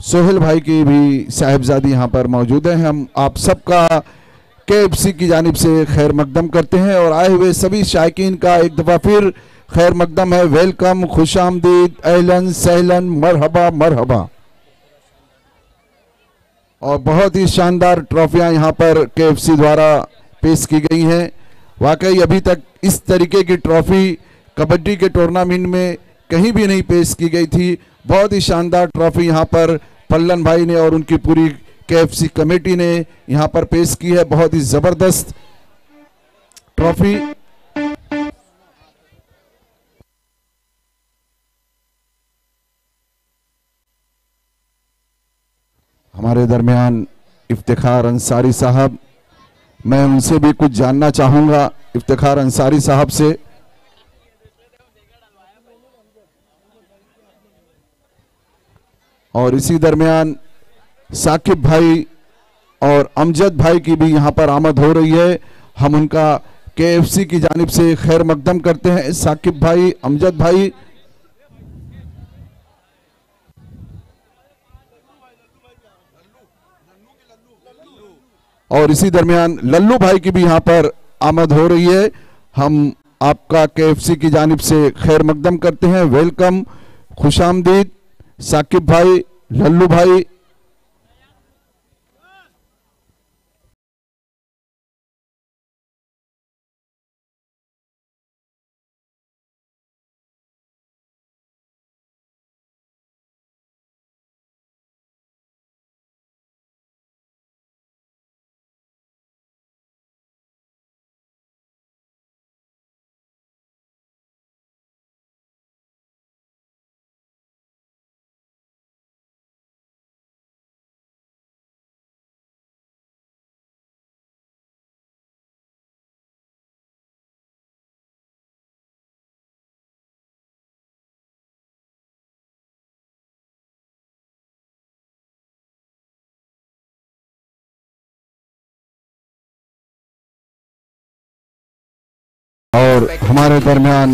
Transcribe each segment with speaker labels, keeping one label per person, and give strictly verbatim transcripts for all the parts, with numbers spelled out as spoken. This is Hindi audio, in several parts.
Speaker 1: सोहेल भाई की भी साहिबजादी यहाँ पर मौजूद हैं। हम आप सबका केएफसी की जानिब से खैर मकदम करते हैं और आए हुए सभी शायकीन का एक दफ़ा फिर खैर मकदम है। वेलकम, खुश आमदीद, अहलन सहलन, मरहबा मरहबा। और बहुत ही शानदार ट्रॉफियां यहाँ पर केएफसी द्वारा पेश की गई हैं। वाकई अभी तक इस तरीके की ट्रॉफी कबड्डी के टूर्नामेंट में कहीं भी नहीं पेश की गई थी। बहुत ही शानदार ट्रॉफी यहाँ पर पल्लन भाई ने और उनकी पूरी केएफसी कमेटी ने यहाँ पर पेश की है। बहुत ही जबरदस्त ट्रॉफी। हमारे दरमियान इफ्तिखार अंसारी साहब, मैं उनसे भी कुछ जानना चाहूंगा, इफ्तिखार अंसारी साहब से। और इसी दरमियान साकिब भाई और अमजद भाई की भी यहाँ पर आमद हो रही है। हम उनका केएफसी की जानिब से खैर मकदम करते हैं। साकिब भाई, अमजद भाई। और इसी दरमियान लल्लू भाई की भी यहाँ पर आमद हो रही है। हम आपका केएफसी की जानिब से खैर मकदम करते हैं। वेलकम, खुशामदीद साकिब भाई, लल्लू भाई। और हमारे दरमियान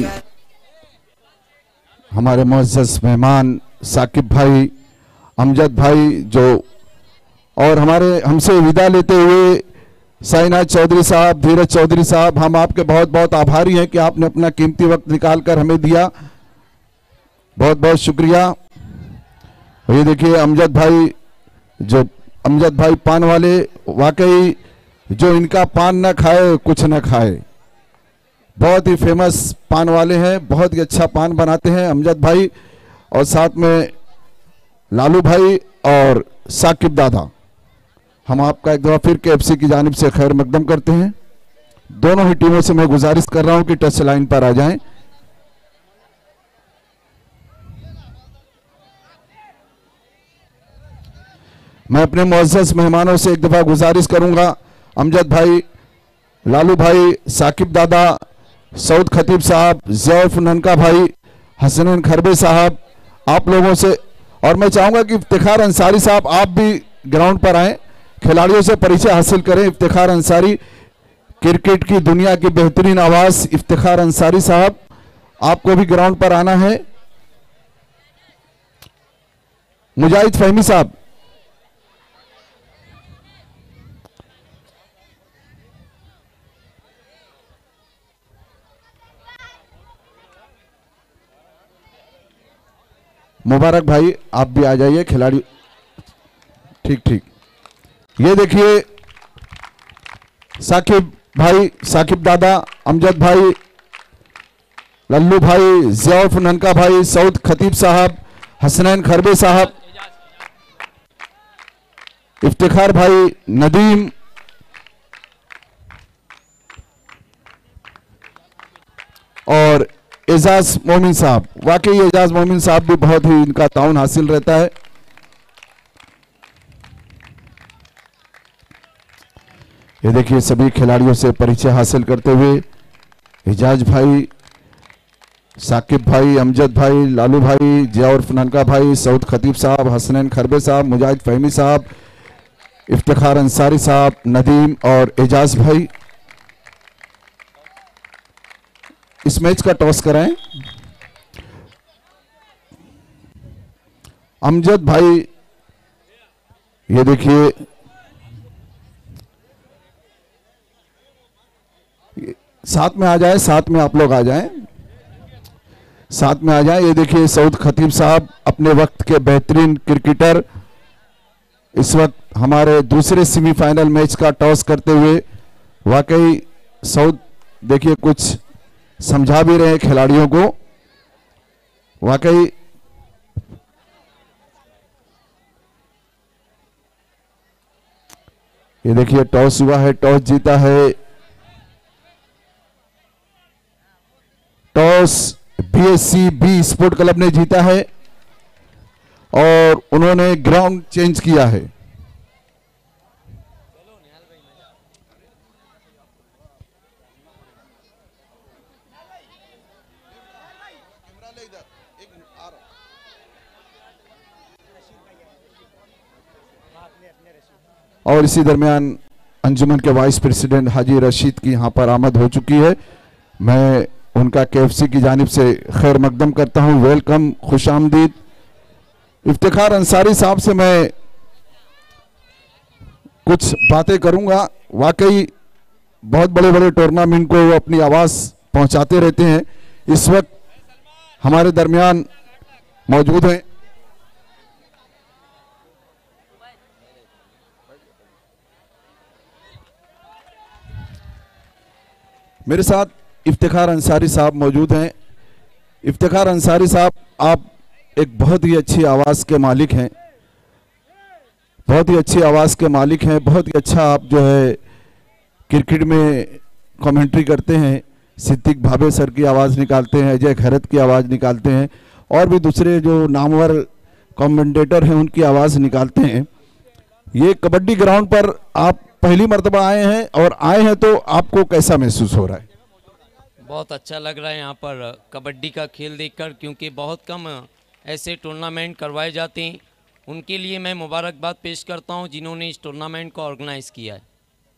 Speaker 1: हमारे मुअज़्ज़ज़ मेहमान साकिब भाई, अमजद भाई जो, और हमारे हमसे विदा लेते हुए साईनाथ चौधरी साहब, धीरज चौधरी साहब, हम आपके बहुत बहुत आभारी हैं कि आपने अपना कीमती वक्त निकाल कर हमें दिया। बहुत बहुत शुक्रिया। ये देखिए अमजद भाई, जो अमजद भाई पान वाले, वाकई जो इनका पान न खाए कुछ न खाए। बहुत ही फेमस पान वाले हैं, बहुत ही अच्छा पान बनाते हैं अमजद भाई। और साथ में लालू भाई और साकिब दादा। हम आपका एक दफा फिर केएफसी की जानिब से खैर मकदम करते हैं। दोनों ही टीमों से मैं गुजारिश कर रहा हूं कि टच लाइन पर आ जाएं। मैं अपने मुअज़्ज़ज़ मेहमानों से एक दफा गुजारिश करूंगा, अमजद भाई, लालू भाई, साकिब दादा, सऊद खतीब साहब, ज़ैफ ननका भाई, हसनैन खरबे साहब, आप लोगों से, और मैं चाहूंगा कि इफ्तिखार अंसारी साहब आप भी ग्राउंड पर आएं, खिलाड़ियों से परिचय हासिल करें। इफ्तिखार अंसारी, क्रिकेट की दुनिया की बेहतरीन आवाज इफ्तिखार अंसारी साहब, आपको भी ग्राउंड पर आना है। मुजाहिद फहमी साहब, मुबारक भाई आप भी आ जाइए। खिलाड़ी ठीक ठीक। ये देखिए साकिब भाई, साकिब दादा, अमजद भाई, लल्लू भाई, ज़ियाउफ ननका भाई, सऊद खतीब साहब, हसनैन खरबे साहब, इफ्तिखार भाई, नदीम, और एजाज मोमिन साहब। वाकई एजाज मोमिन साहब भी बहुत ही इनका ताउन हासिल रहता है। ये देखिए सभी खिलाड़ियों से परिचय हासिल करते हुए एजाज भाई, साकिब भाई, अमजद भाई, लालू भाई, जिया उर्फ ननका भाई, सऊद खतीब साहब, हसनैन खरबे साहब, मुजाहिद फहमी साहब, इफ्तिखार अंसारी साहब, नदीम और एजाज भाई। इस मैच का टॉस कराएं। अमजद भाई ये देखिए साथ में आ जाए, साथ में आप लोग आ जाएं, साथ में आ जाएं। ये देखिए सऊद खतीब साहब अपने वक्त के बेहतरीन क्रिकेटर, इस वक्त हमारे दूसरे सेमीफाइनल मैच का टॉस करते हुए वाकई सऊद देखिए कुछ समझा भी रहे हैं खिलाड़ियों को। वाकई ये देखिए टॉस हुआ है, टॉस जीता है, toss BSCB sport club ने जीता है और उन्होंने ग्राउंड चेंज किया है। और इसी दरमियान अंजुमन के वाइस प्रेसिडेंट हाजी रशीद की यहां पर आमद हो चुकी है। मैं उनका केएफसी की जानिब से खैर मकदम करता हूं, वेलकम, खुश आमदीद। इफ्तिखार अंसारी साहब से मैं कुछ बातें करूंगा। वाकई बहुत बड़े बड़े टूर्नामेंट को वो अपनी आवाज पहुंचाते रहते हैं। इस वक्त हमारे दरमियान मौजूद हैं मेरे साथ इफ्तिखार अंसारी साहब मौजूद हैं। इफ्तिखार अंसारी साहब, आप एक बहुत ही अच्छी आवाज़ के मालिक हैं, बहुत ही अच्छी आवाज़ के मालिक हैं, बहुत ही अच्छा आप जो है क्रिकेट में कमेंट्री करते हैं। सिद्दीक भाभे सर की आवाज़ निकालते हैं, अजय खैरत की आवाज़ निकालते हैं और भी दूसरे जो नामवर कमेंटेटर हैं उनकी आवाज़ निकालते हैं। ये कबड्डी ग्राउंड पर आप पहली मर्तबा आए हैं और आए हैं तो आपको कैसा महसूस हो रहा है?
Speaker 2: बहुत अच्छा लग रहा है यहाँ पर कबड्डी का खेल देखकर, क्योंकि बहुत कम ऐसे टूर्नामेंट करवाए जाते हैं। उनके लिए मैं मुबारकबाद पेश करता हूँ जिन्होंने इस टूर्नामेंट को ऑर्गेनाइज किया है।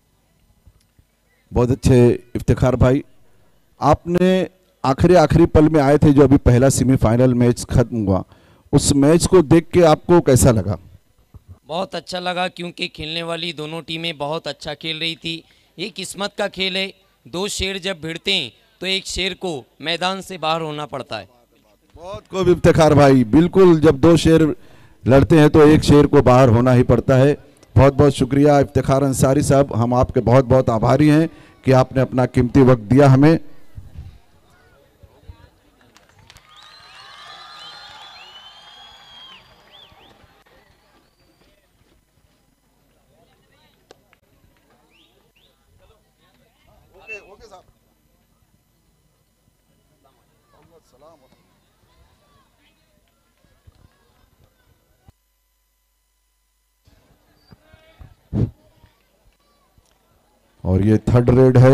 Speaker 1: बहुत अच्छे इफ्तिखार भाई, आपने आखिरी आखिरी पल में आए थे जो अभी पहला सेमीफाइनल मैच खत्म हुआ, उस मैच को देख के आपको कैसा लगा?
Speaker 2: बहुत अच्छा लगा, क्योंकि खेलने वाली दोनों टीमें बहुत अच्छा खेल रही थी। ये किस्मत का खेल है, दो शेर जब भिड़ते हैं तो एक शेर को मैदान से बाहर होना पड़ता है।
Speaker 1: बहुत खूब इफ्तिखार भाई, बिल्कुल जब दो शेर लड़ते हैं तो एक शेर को बाहर होना ही पड़ता है। बहुत बहुत शुक्रिया इफ्तिखार अंसारी साहब, हम आपके बहुत बहुत आभारी हैं कि आपने अपना कीमती वक्त दिया हमें। और ये थर्ड रेड है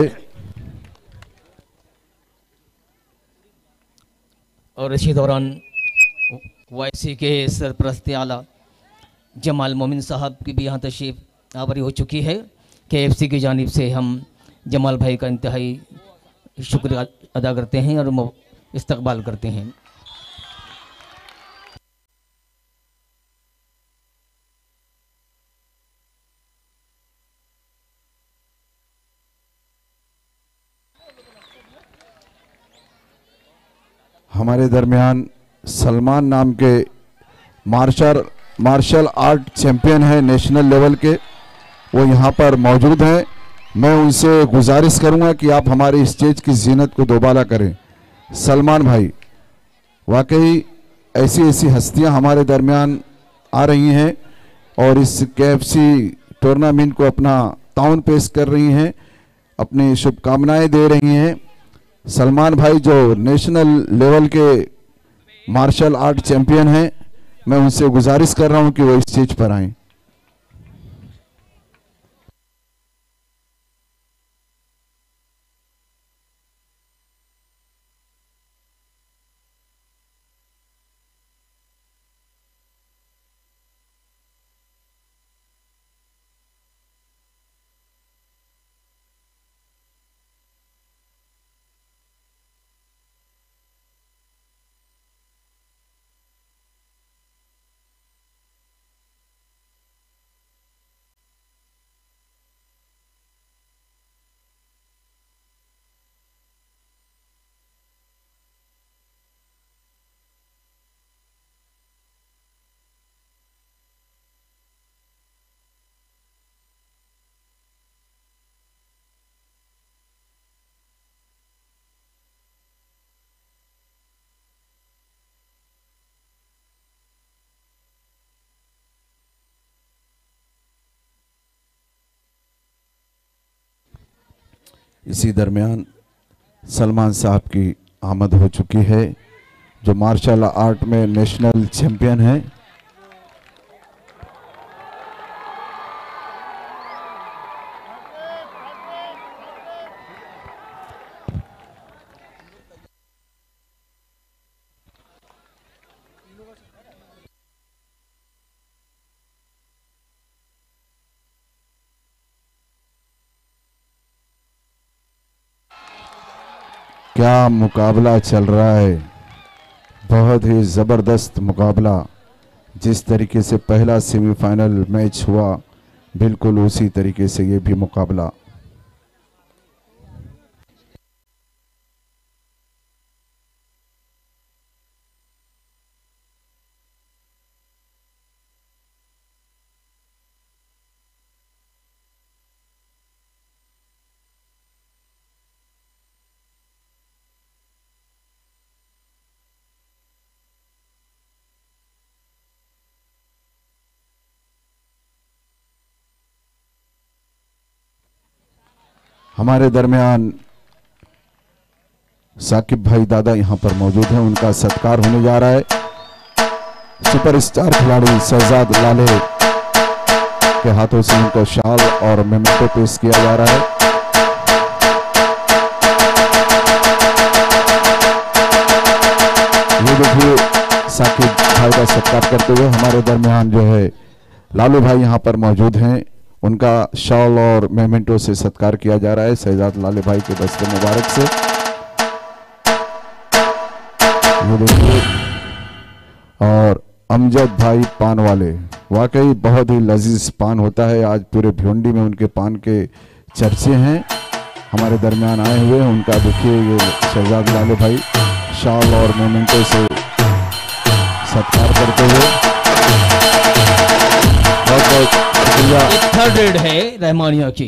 Speaker 3: और इसी दौरान वाईसी के सरपरस्त आला जमाल मोमिन साहब की भी यहाँ तशरीफ आवरी हो चुकी है। केएफसी की जानिब से हम जमाल भाई का इंतहाई शुक्रिया अदा करते हैं और इस्तकबाल करते हैं।
Speaker 1: हमारे दरमियान सलमान नाम के मार्शल मार्शल आर्ट चैंपियन है नेशनल लेवल के, वो यहाँ पर मौजूद हैं। मैं उनसे गुजारिश करूँगा कि आप हमारे स्टेज की जीनत को दोबारा करें। सलमान भाई, वाकई ऐसी ऐसी हस्तियाँ हमारे दरमियान आ रही हैं और इस केएफसी टूर्नामेंट को अपना ताउन पेश कर रही हैं, अपनी शुभकामनाएं दे रही हैं। सलमान भाई जो नेशनल लेवल के मार्शल आर्ट चैंपियन हैं, मैं उनसे गुजारिश कर रहा हूं कि वो स्टेज पर आएं। इसी दरमियान सलमान साहब की आमद हो चुकी है, जो मार्शल आर्ट में नेशनल चैंपियन हैं। क्या मुकाबला चल रहा है, बहुत ही ज़बरदस्त मुकाबला। जिस तरीके से पहला सेमीफाइनल मैच हुआ, बिल्कुल उसी तरीके से ये भी मुकाबला। हमारे दरमियान साकिब भाई दादा यहां पर मौजूद हैं, उनका सत्कार होने जा रहा है। सुपरस्टार खिलाड़ी शहजाद लाले के हाथों से उनको शाल और मेमेंटो पेश किया जा रहा है। ये देखिए साकिब भाई का सत्कार करते हुए हमारे दरमियान जो है लालू भाई यहां पर मौजूद हैं, उनका शॉल और मेमेंटो से सत्कार किया जा रहा है शहजाद लाले भाई के दस्ते मुबारक से। ये देखिए, और अमजद भाई पान वाले, वाकई बहुत ही लजीज पान होता है। आज पूरे भिवंडी में उनके पान के चर्चे हैं। हमारे दरमियान आए हुए हैं, उनका देखिए ये शहजाद लाले भाई शॉल और मेमेंटो से सत्कार करते हुए। बहुत बहुत
Speaker 3: थर्ड रेड है रहमानिया की।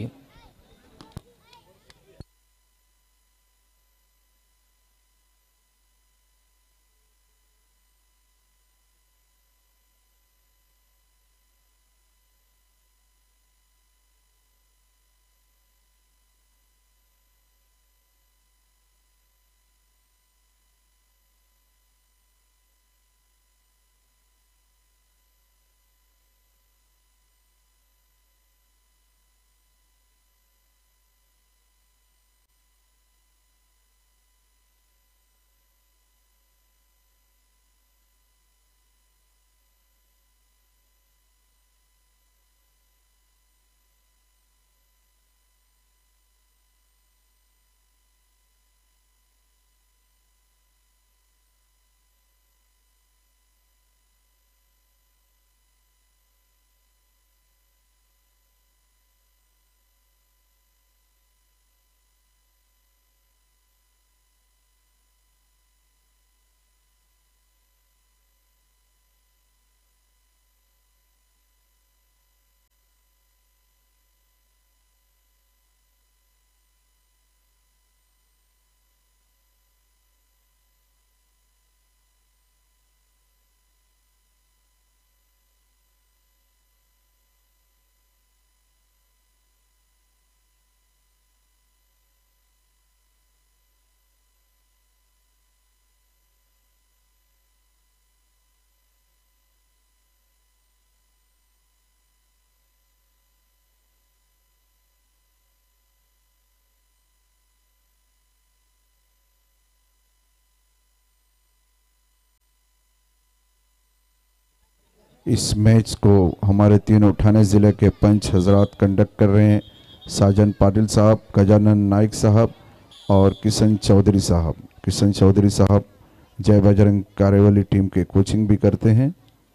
Speaker 1: इस मैच को हमारे तीनों ठाणे ज़िले के पंच हजरात कंडक्ट कर रहे हैं। साजन पाटिल साहब, गजानन नाइक साहब और किशन चौधरी साहब। किशन चौधरी साहब जय बजरंग कार्यवली टीम के कोचिंग भी करते हैं।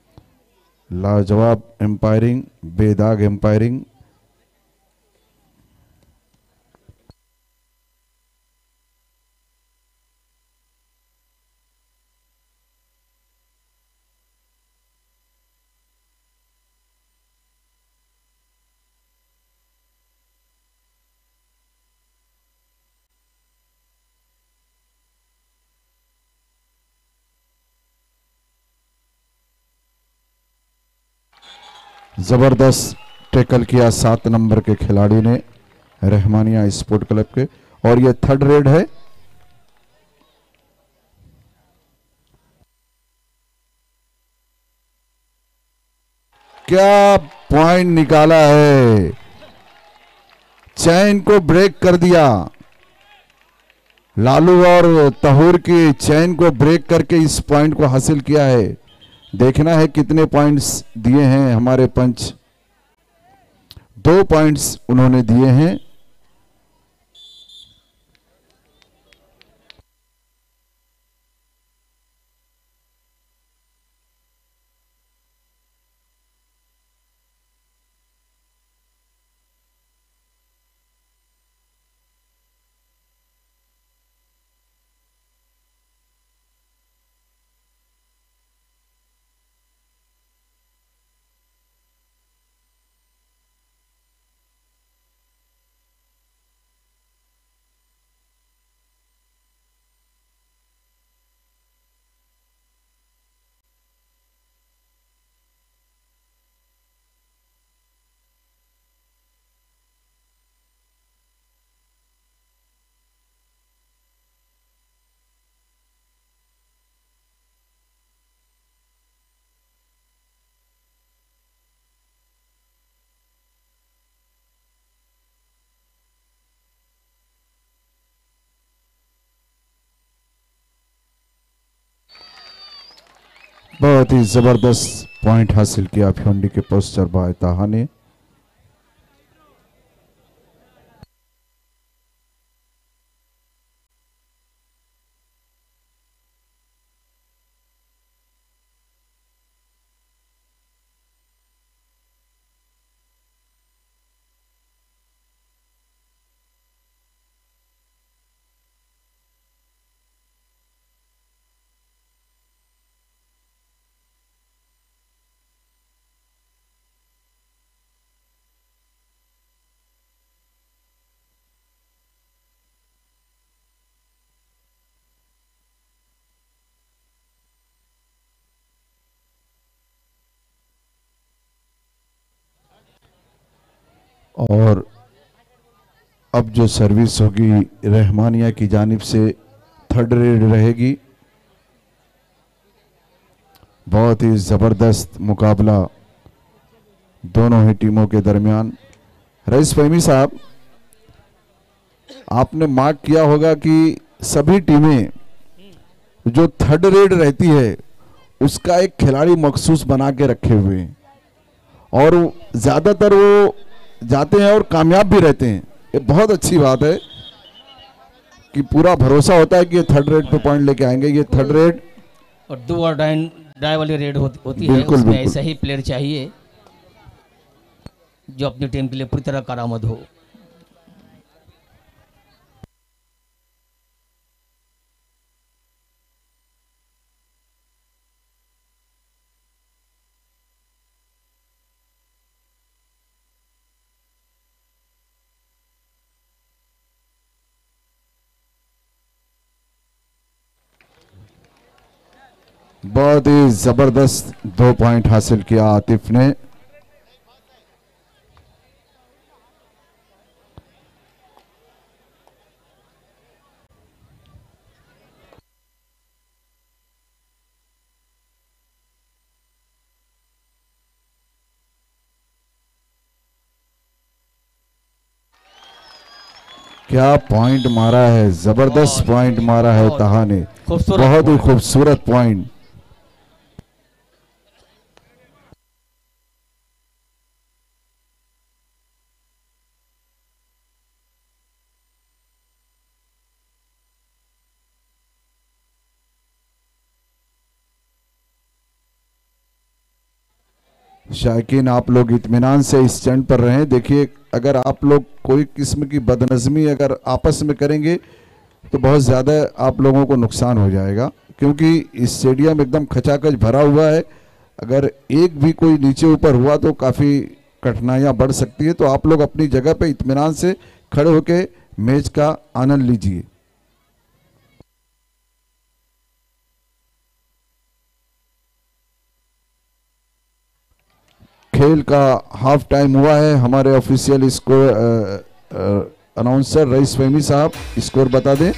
Speaker 1: लाजवाब एम्पायरिंग, बेदाग एम्पायरिंग। जबरदस्त टैकल किया सात नंबर के खिलाड़ी ने रहमानिया स्पोर्ट क्लब के, और ये थर्ड रेड है। क्या पॉइंट निकाला है, चैन को ब्रेक कर दिया। लालू और तहूर की चैन को ब्रेक करके इस पॉइंट को हासिल किया है। देखना है कितने पॉइंट्स दिए हैं हमारे पंच। दो पॉइंट्स उन्होंने दिए हैं। बहुत ही जबरदस्त पॉइंट हासिल किया भिवंडी के पोस्टर बॉय ताहा ने। और अब जो सर्विस होगी रहमानिया की जानिब से थर्ड रेड रहेगी। बहुत ही जबरदस्त मुकाबला दोनों ही टीमों के दरमियान। रईस फहमी साहब, आपने मार्क किया होगा कि सभी टीमें जो थर्ड रेड रहती है उसका एक खिलाड़ी मखसूस बना के रखे हुए हैं और ज्यादातर वो जाते हैं और कामयाब भी रहते हैं। ये बहुत अच्छी बात है कि पूरा भरोसा होता है कि ये थर्ड रेड पे पॉइंट लेके आएंगे। ये थर्ड रेड
Speaker 3: और दो और डाइन डाई वाली रेड होती, होती है,
Speaker 1: बिल्कुल,
Speaker 3: उसमें
Speaker 1: बिल्कुल।
Speaker 3: ऐसा ही प्लेयर चाहिए जो अपनी टीम के लिए पूरी तरह करामद हो।
Speaker 1: बहुत ही जबरदस्त दो पॉइंट हासिल किया आतिफ ने। क्या पॉइंट मारा है, जबरदस्त पॉइंट मारा है ताहा ने।
Speaker 3: खूबसूरत
Speaker 1: बहुत ही
Speaker 3: point।
Speaker 1: खूबसूरत पॉइंट। शायकीन आप लोग इत्मीनान से इस स्टैंड पर रहें। देखिए, अगर आप लोग कोई किस्म की बदनज़मी अगर आपस में करेंगे तो बहुत ज़्यादा आप लोगों को नुकसान हो जाएगा, क्योंकि इस स्टेडियम एकदम खचाखच भरा हुआ है। अगर एक भी कोई नीचे ऊपर हुआ तो काफ़ी कठिनाइयाँ बढ़ सकती है। तो आप लोग अपनी जगह पे इत्मीनान से खड़े होकर मैच का आनंद लीजिए। खेल का हाफ टाइम हुआ है। हमारे ऑफिशियल स्कोर अनाउंसर रईस फहमी साहब स्कोर बता दें।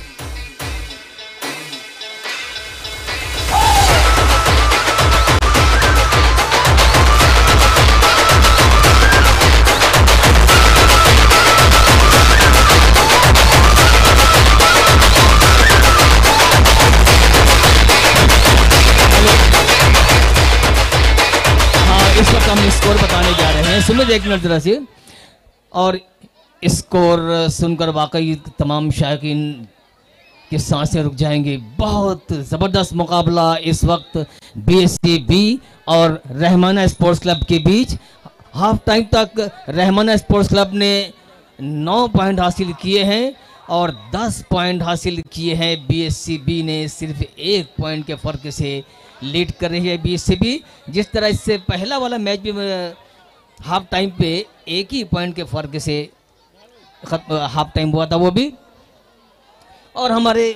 Speaker 3: इस वक्त हम स्कोर बताने जा रहे हैं, सुनो एक मिनट जरा से। और स्कोर सुनकर वाकई तमाम शायकीन की सांसें रुक जाएंगी। बहुत ज़बरदस्त मुकाबला इस वक्त बीएससीबी और रहमाना स्पोर्ट्स क्लब के बीच। हाफ टाइम तक रहमाना स्पोर्ट्स क्लब ने नौ पॉइंट हासिल किए हैं और दस पॉइंट हासिल किए हैं बीएससीबी ने। सिर्फ एक पॉइंट के फ़र्क से लीड कर रही है बीएससीबी। जिस तरह इससे पहला वाला मैच भी हाफ टाइम पे एक ही पॉइंट के फ़र्क से हाफ टाइम हुआ था वो भी। और हमारे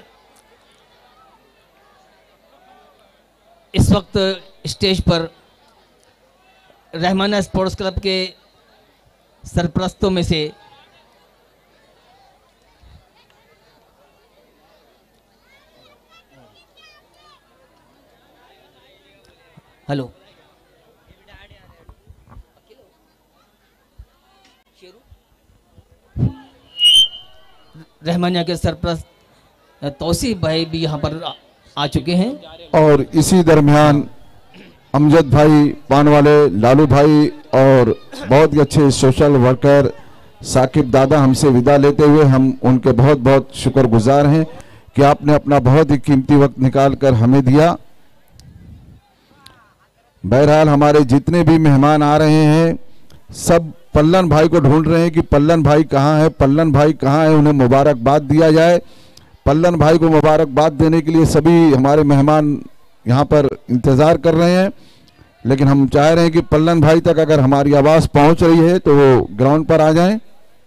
Speaker 3: इस वक्त स्टेज पर रहमाना स्पोर्ट्स क्लब के सरपरस्तों में से हेलो रहमानिया के सरपरस्त तौसीफ भाई भी यहाँ पर आ चुके हैं।
Speaker 1: और इसी दरमियान अमजद भाई पान वाले, लालू भाई और बहुत ही अच्छे सोशल वर्कर साकिब दादा हमसे विदा लेते हुए हम उनके बहुत बहुत शुक्रगुजार हैं कि आपने अपना बहुत ही कीमती वक्त निकाल कर हमें दिया। बहरहाल हमारे जितने भी मेहमान आ रहे हैं सब पल्लन भाई को ढूंढ रहे हैं कि पल्लन भाई कहाँ है, पल्लन भाई कहाँ है, उन्हें मुबारकबाद दिया जाए। पल्लन भाई को मुबारकबाद देने के लिए सभी हमारे मेहमान यहाँ पर इंतज़ार कर रहे हैं, लेकिन हम चाह रहे हैं कि पल्लन भाई तक अगर हमारी आवाज़ पहुँच रही है तो वो ग्राउंड पर आ जाएं।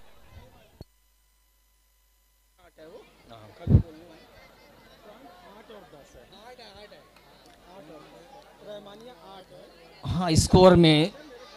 Speaker 3: हाँ, स्कोर में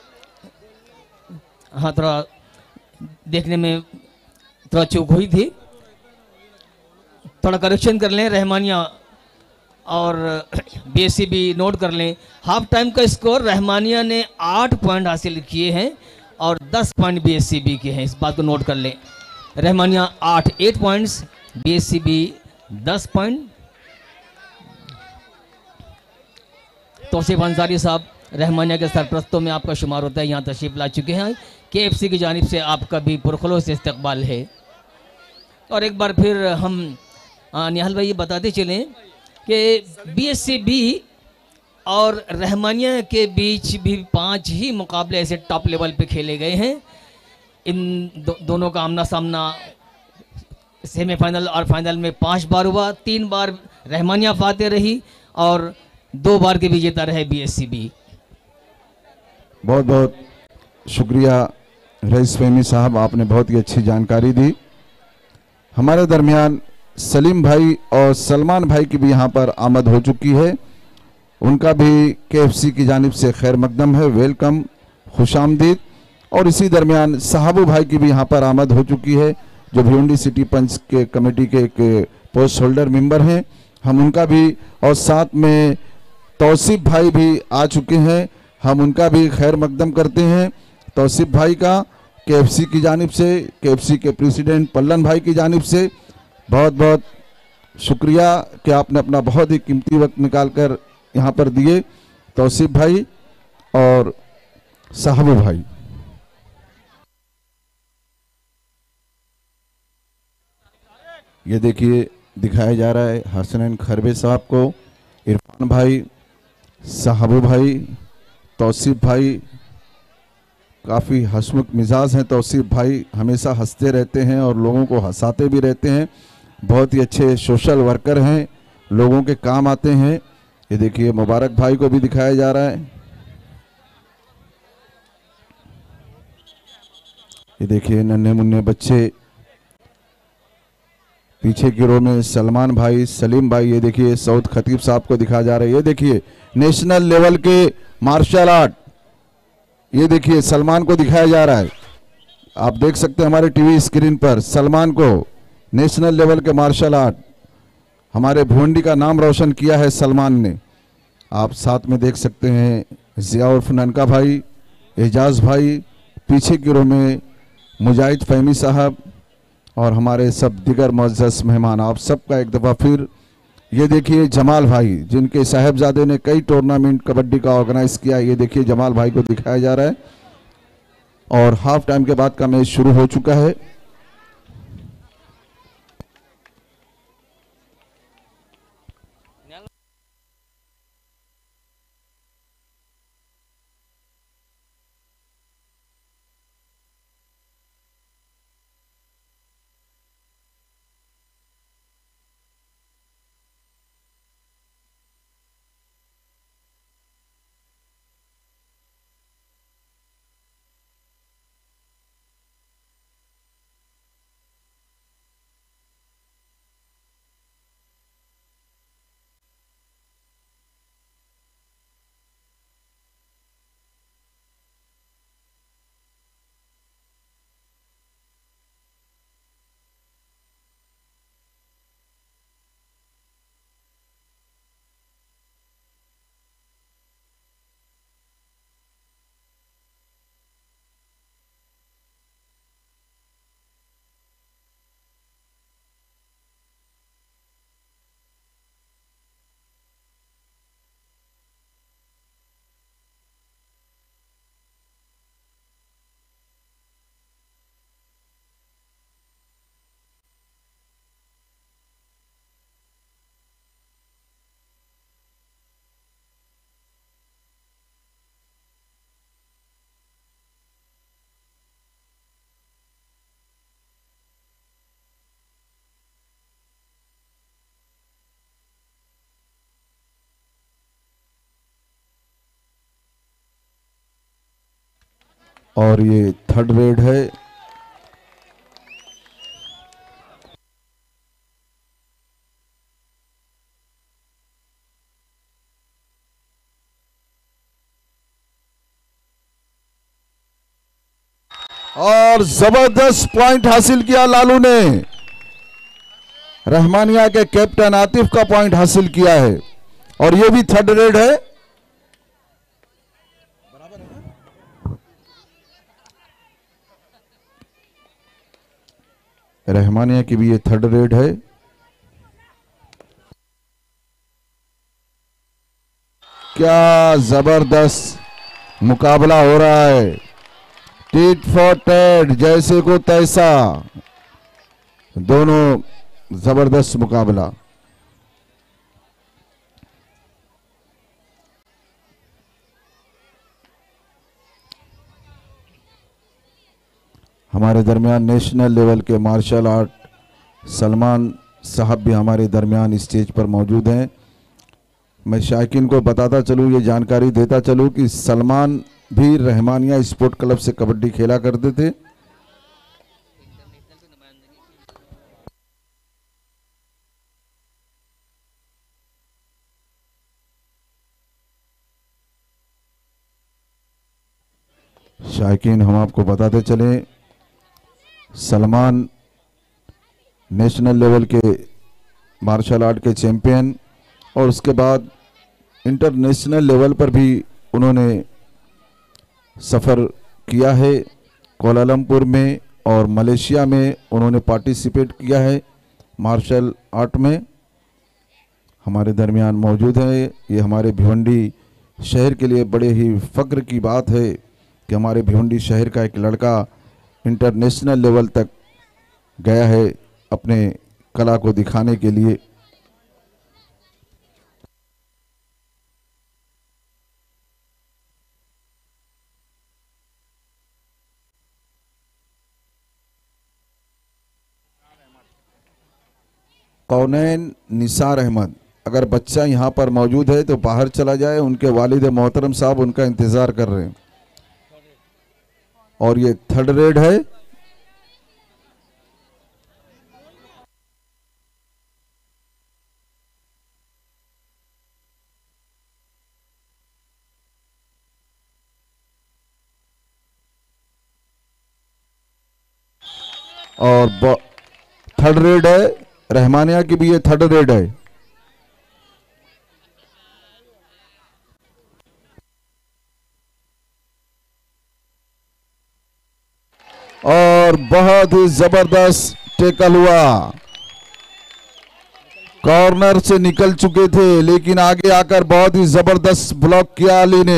Speaker 3: हाँ थोड़ा देखने में थोड़ा चूक हुई थी, थोड़ा करेक्शन कर लें। रहमानिया और बीएससीबी नोट कर लें। हाफ टाइम का स्कोर रहमानिया ने आठ पॉइंट हासिल किए हैं और दस पॉइंट बीएससीबी के हैं, इस बात को नोट कर लें। रहमानिया आठ एट पॉइंट्स, बीएससीबी दस पॉइंट। तौसीफ अंसारी साहब रहमानिया के सरपरस्तों में आपका शुमार होता है, यहाँ तशरीफ ला चुके हैं। केएफसी की जानिब से आपका भी पुरखुलूस इस्तकबाल है। और एक बार फिर हम निहाल भाई ये बताते चलें कि बीएससीबी और रहमानिया के बीच भी पांच ही मुकाबले ऐसे टॉप लेवल पे खेले गए हैं। इन दो, दोनों का आमना सामना सेमीफाइनल और फाइनल में पांच बार हुआ। तीन बार रहमानिया फाते रही और दो बार के विजेता रहे बीएससीबी।
Speaker 1: बहुत बहुत शुक्रिया रईस फहमी साहब, आपने बहुत ही अच्छी जानकारी दी। हमारे दरमियान सलीम भाई और सलमान भाई की भी यहाँ पर आमद हो चुकी है, उनका भी केएफसी की जानिब से खैर मकदम है, वेलकम, खुशामदीद। और इसी दरमियान साहबू भाई की भी यहाँ पर आमद हो चुकी है, जो भिवंडी सिटी पंच के कमेटी के एक पोस्ट होल्डर मेंबर हैं, हम उनका भी। और साथ में तौसीफ भाई भी आ चुके हैं, हम उनका भी खैर मकदम करते हैं। तौसीफ भाई का केएफसी की जानिब से, केएफसी के प्रेसिडेंट पल्लन भाई की जानिब से बहुत बहुत शुक्रिया कि आपने अपना बहुत ही कीमती वक्त निकाल कर यहाँ पर दिए। तौसीफ भाई और साहबू भाई। ये देखिए दिखाया जा रहा है हसनैन खरबे साहब को, इरफान भाई, साहबू भाई, तौसीफ भाई। काफ़ी हंसमुख मिजाज हैं तौसीफ भाई, हमेशा हंसते रहते हैं और लोगों को हंसाते भी रहते हैं। बहुत ही अच्छे सोशल वर्कर हैं, लोगों के काम आते हैं। ये देखिए मुबारक भाई को भी दिखाया जा रहा है। ये देखिए नन्हे मुन्ने बच्चे, पीछे की रो में सलमान भाई, सलीम भाई। ये देखिए सऊद खतीब साहब को दिखाया जा रहा है। ये देखिए नेशनल लेवल के मार्शल आर्ट, ये देखिए सलमान को दिखाया जा रहा है। आप देख सकते हैं हमारे टीवी स्क्रीन पर सलमान को नेशनल लेवल के मार्शल आर्ट हमारे भिवंडी का नाम रोशन किया है सलमान ने। आप साथ में देख सकते हैं जिया उर्फ ननका भाई, एजाज भाई, पीछे की रो में मुजाहिद फहमी साहब और हमारे सब दिगर मुअज़्ज़ज़ मेहमान। आप सबका एक दफ़ा फिर ये देखिए जमाल भाई, जिनके साहबजादे ने कई टूर्नामेंट कबड्डी का ऑर्गेनाइज किया। ये देखिए जमाल भाई को दिखाया जा रहा है और हाफ टाइम के बाद का मैच शुरू हो चुका है। और ये थर्ड रेड है। और जबरदस्त पॉइंट हासिल किया लालू ने, रहमानिया के कैप्टन आतिफ का पॉइंट हासिल किया है और ये भी थर्ड रेड है। रहमानिया की भी ये थर्ड रेड है। क्या जबरदस्त मुकाबला हो रहा है, टिट फॉर टैट, जैसे को तैसा, दोनों जबरदस्त मुकाबला। हमारे दरमियान नेशनल लेवल के मार्शल आर्ट सलमान साहब भी हमारे दरमियान स्टेज पर मौजूद हैं। मैं शायकीन को बताता चलूँ, ये जानकारी देता चलूँ कि सलमान भी रहमानिया स्पोर्ट क्लब से कबड्डी खेला करते थे। शायकीन हम आपको बताते चले, सलमान नेशनल लेवल के मार्शल आर्ट के चैंपियन और उसके बाद इंटरनेशनल लेवल पर भी उन्होंने सफ़र किया है। कोलालमपुर में और मलेशिया में उन्होंने पार्टिसिपेट किया है मार्शल आर्ट में। हमारे दरमियान मौजूद है। ये हमारे भिवंडी शहर के लिए बड़े ही फ़ख्र की बात है कि हमारे भिवंडी शहर का एक लड़का इंटरनेशनल लेवल तक गया है अपने कला को दिखाने के लिए। कौनैन निसार अहमद, अगर बच्चा यहाँ पर मौजूद है तो बाहर चला जाए, उनके वालिद मोहतरम साहब उनका इंतज़ार कर रहे हैं। और ये थर्ड रेड है। और थर्ड रेड है, रहमानिया की भी ये थर्ड रेड है। और बहुत ही जबरदस्त टेकल हुआ, कॉर्नर से निकल चुके थे लेकिन आगे आकर बहुत ही जबरदस्त ब्लॉक किया अली ने।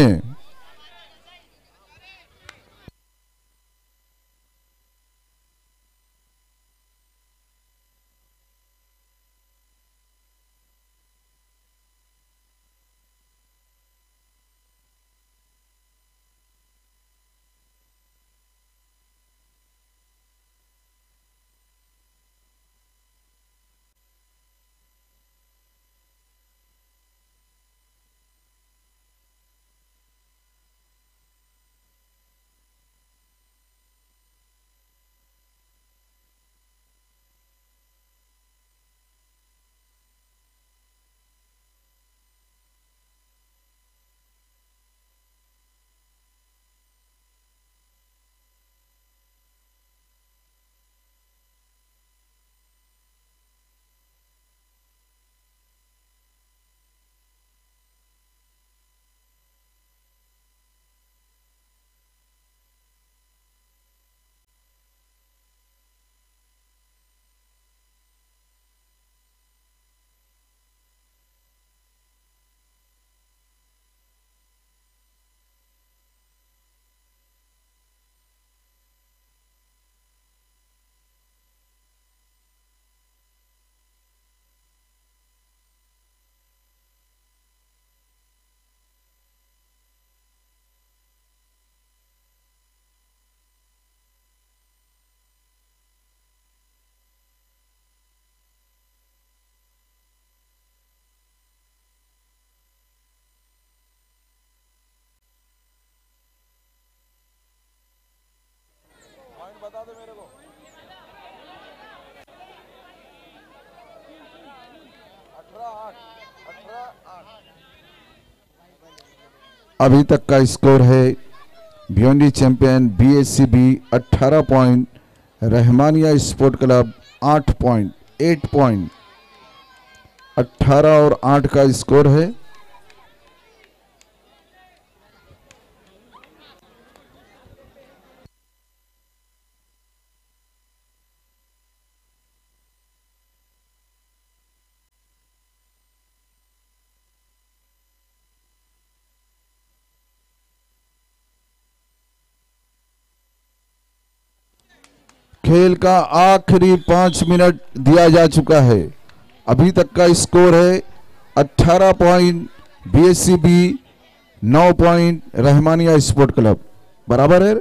Speaker 1: बता दे मेरे को। अभी तक का स्कोर है भिवंडी चैंपियन बीएससीबी अठारह पॉइंट, रहमानिया स्पोर्ट क्लब आठ पॉइंट, आठ पॉइंट, अठारह और आठ का स्कोर है। खेल का आखिरी पांच मिनट दिया जा चुका है। अभी तक का स्कोर है अठारह पॉइंट बीएससीबी, नौ पॉइंट रहमानिया स्पोर्ट क्लब, बराबर है।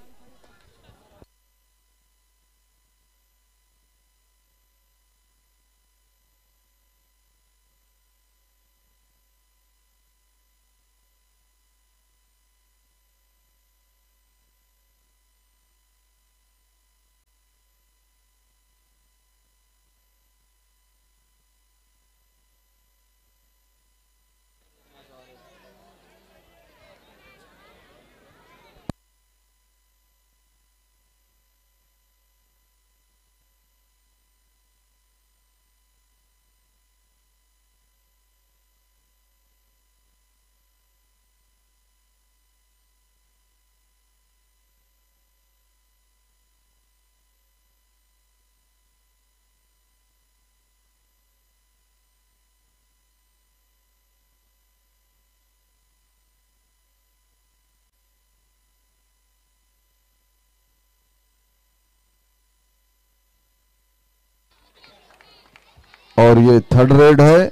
Speaker 1: और ये थर्ड रेड है।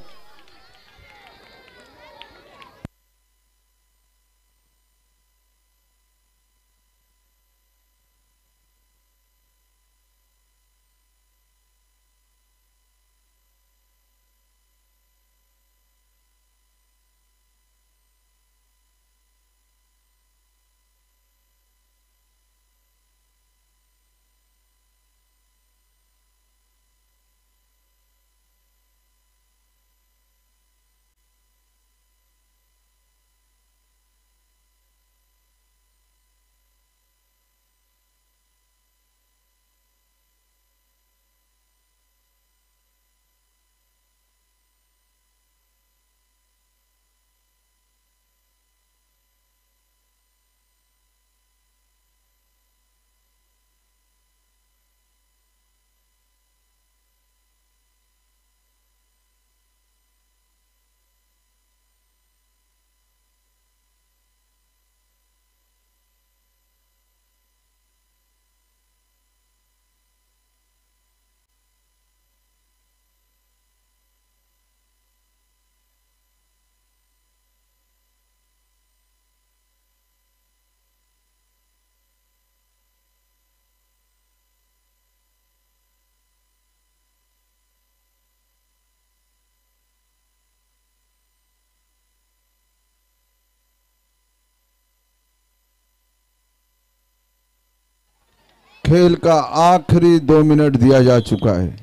Speaker 1: खेल का आखिरी दो मिनट दिया जा चुका है।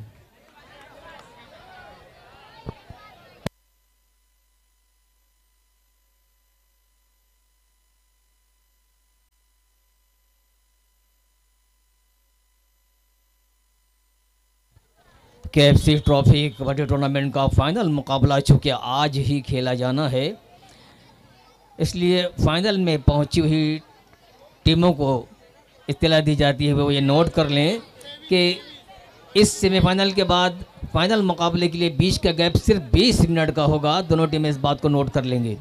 Speaker 3: केएफसी ट्रॉफी कबड्डी टूर्नामेंट का फाइनल मुकाबला चूँकि आज ही खेला जाना है, इसलिए फाइनल में पहुंची हुई टीमों को इत्तला दी जाती है, वो ये नोट कर लें कि इस सेमीफाइनल के बाद फाइनल मुकाबले के लिए बीच का गैप सिर्फ बीस मिनट का होगा। दोनों टीमें इस बात को नोट कर लेंगे।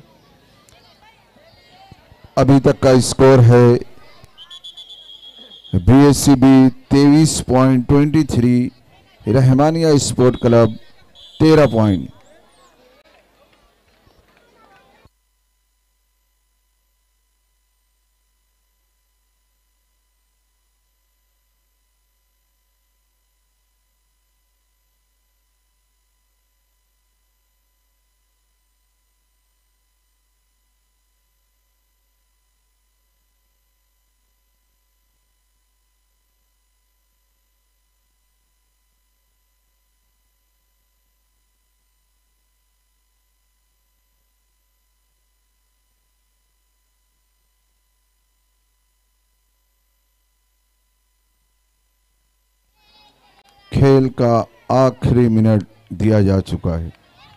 Speaker 1: अभी तक का स्कोर है बीएससीबी तेईस point twenty three, Rahmania sport club तेरह पॉइंट। खेल का आखिरी मिनट दिया जा चुका है।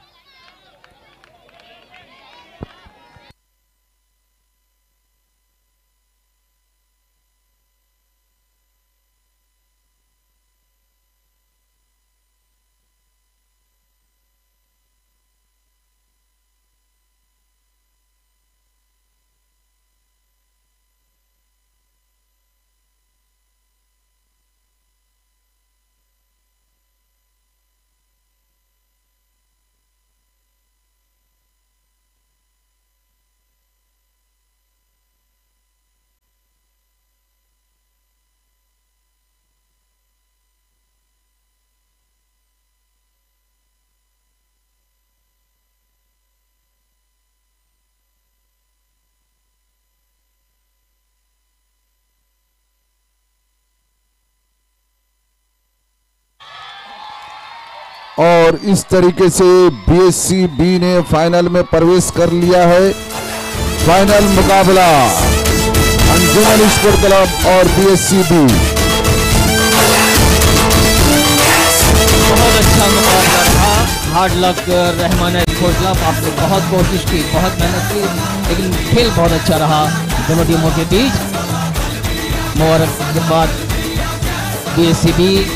Speaker 1: और इस तरीके से बीएससीबी ने फाइनल में प्रवेश कर लिया है। फाइनल मुकाबला अंजुमन स्पोर्ट क्लब और बीएससीबी।
Speaker 3: बहुत अच्छा मुकाबला रहा। Hard luck Rahmania sport club, आपने बहुत कोशिश की, बहुत मेहनत की, लेकिन खेल बहुत अच्छा रहा दोनों टीमों के बीच। मुबारकबाद बीएससीबी।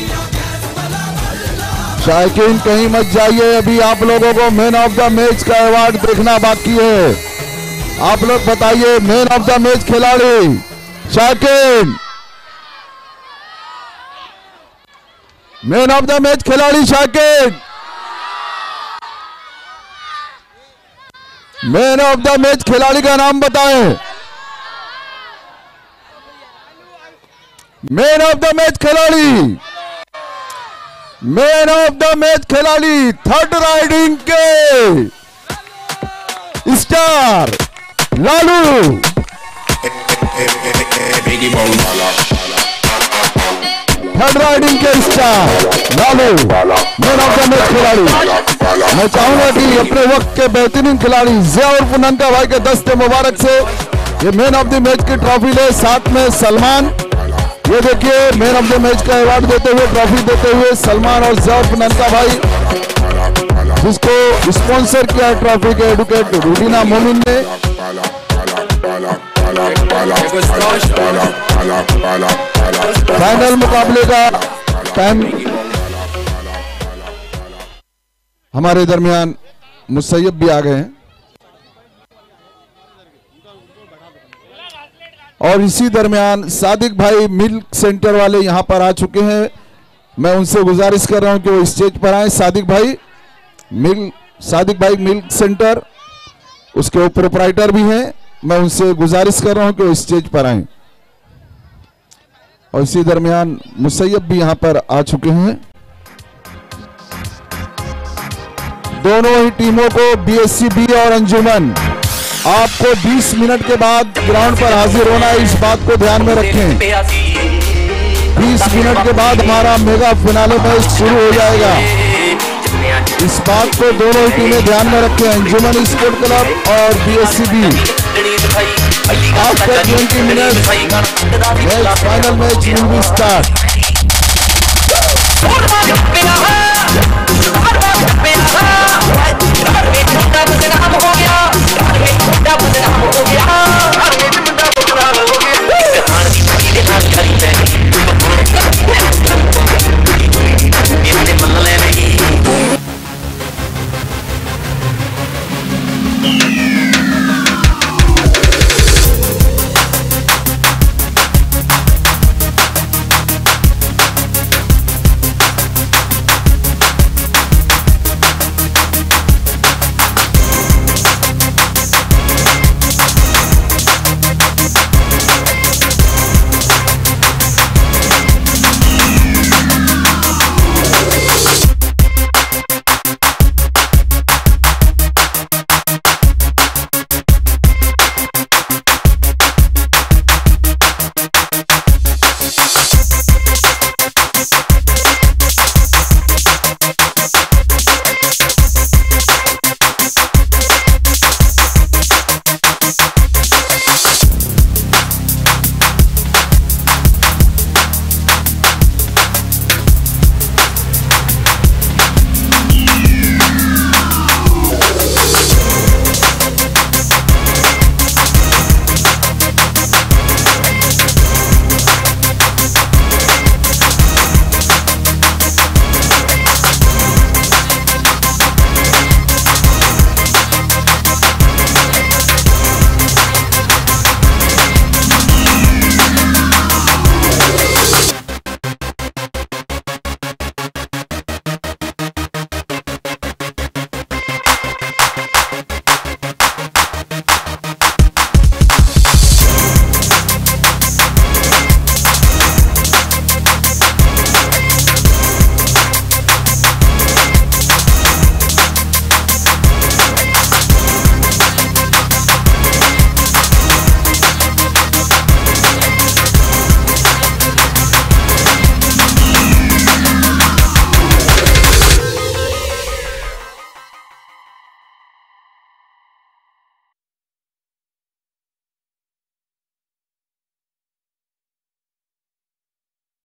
Speaker 1: शायकीन कहीं मत जाइए, अभी आप लोगों को मैन ऑफ द मैच का अवार्ड देखना बाकी है। आप लोग बताइए मैन ऑफ द मैच खिलाड़ी शायकीन, मैन ऑफ द मैच खिलाड़ी शायकीन, मैन ऑफ द मैच खिलाड़ी का नाम बताएं। मैन ऑफ द मैच खिलाड़ी, मैन ऑफ द मैच खिलाड़ी थर्ड राइडिंग के स्टार लालू। थर्ड राइडिंग के star Lalu man of the match खिलाड़ी। मैं चाहूंगा कि अपने वक्त के बेहतरीन खिलाड़ी जिया उर्फ ननका भाई के दस्ते मुबारक से ये मैन ऑफ द मैच की ट्रॉफी ले। साथ में सलमान, ये देखिए मैन ऑफ द मैच का अवार्ड देते हुए, ट्रॉफी देते हुए सलमान और जिया उर्फ ननका भाई, जिसको स्पॉन्सर किया ट्रॉफी के एडवोकेट रूबीना मोमिन ने। फाइनल मुकाबले का टाइम हमारे दरमियान मुसैयब भी आ गए हैं और इसी दरमियान सादिक भाई मिल्क सेंटर वाले यहां पर आ चुके हैं। मैं उनसे गुजारिश कर रहा हूं कि वो स्टेज पर आए। सादिक भाई मिल्क सादिक भाई मिल्क सेंटर, उसके वो प्रोपराइटर भी हैं। मैं उनसे गुजारिश कर रहा हूं कि वो स्टेज पर आए। और इसी दरमियान मुसैयब भी यहां पर आ चुके हैं। दोनों ही टीमों को बीएससीबी और अंजुमन आपको बीस मिनट के बाद ग्राउंड पर हाजिर होना है, इस बात को ध्यान में रखें। बीस मिनट के बाद हमारा मेगा फिनाले मैच शुरू हो जाएगा। इस बात को दोनों टीमें ध्यान में रखें, अंजुमन स्पोर्ट क्लब और BSCB. After twenty minutes match final match will be start.